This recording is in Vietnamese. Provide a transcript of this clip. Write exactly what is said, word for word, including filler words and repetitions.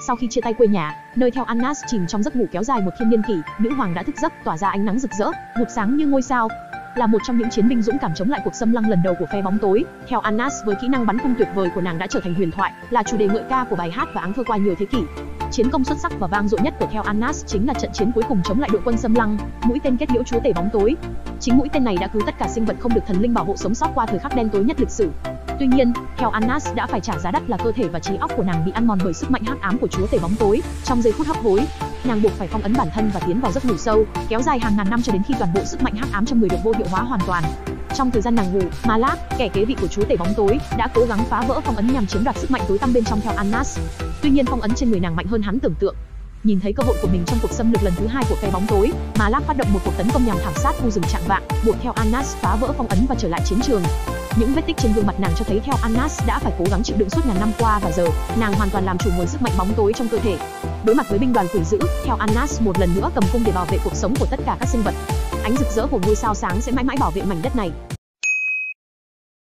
Sau khi chia tay quê nhà, nơi theo Anas chìm trong giấc ngủ kéo dài một thiên niên kỷ, nữ hoàng đã thức giấc, tỏa ra ánh nắng rực rỡ, vụt sáng như ngôi sao. Là một trong những chiến binh dũng cảm chống lại cuộc xâm lăng lần đầu của phe bóng tối, theo Anas với kỹ năng bắn cung tuyệt vời của nàng đã trở thành huyền thoại, là chủ đề ngợi ca của bài hát và áng thơ qua nhiều thế kỷ. Chiến công xuất sắc và vang dội nhất của theo Anas chính là trận chiến cuối cùng chống lại đội quân xâm lăng, mũi tên kết liễu chúa tể bóng tối. Chính mũi tên này đã cứu tất cả sinh vật không được thần linh bảo hộ sống sót qua thời khắc đen tối nhất lịch sử. Tuy nhiên, theo Anas đã phải trả giá đắt là cơ thể và trí óc của nàng bị ăn mòn bởi sức mạnh hắc ám của chúa tể bóng tối. Trong giây phút hấp hối, nàng buộc phải phong ấn bản thân và tiến vào giấc ngủ sâu, kéo dài hàng ngàn năm cho đến khi toàn bộ sức mạnh hắc ám trong người được vô hiệu hóa hoàn toàn. Trong thời gian nàng ngủ, Malak, kẻ kế vị của chúa tể bóng tối, đã cố gắng phá vỡ phong ấn nhằm chiếm đoạt sức mạnh tối tăm bên trong theo Anas. Tuy nhiên phong ấn trên người nàng mạnh hơn hắn tưởng tượng. Nhìn thấy cơ hội của mình trong cuộc xâm lược lần thứ hai của phe bóng tối, Malak phát động một cuộc tấn công nhằm thảm sát khu rừng trạng vạng, buộc theo Anas phá vỡ phong ấn và trở lại chiến trường. Những vết tích trên gương mặt nàng cho thấy theo Anas đã phải cố gắng chịu đựng suốt ngàn năm qua và giờ, nàng hoàn toàn làm chủ nguồn sức mạnh bóng tối trong cơ thể. Đối mặt với binh đoàn quỷ dữ, theo Anas một lần nữa cầm cung để bảo vệ cuộc sống của tất cả các sinh vật. Ánh rực rỡ của ngôi sao sáng sẽ mãi mãi bảo vệ mảnh đất này.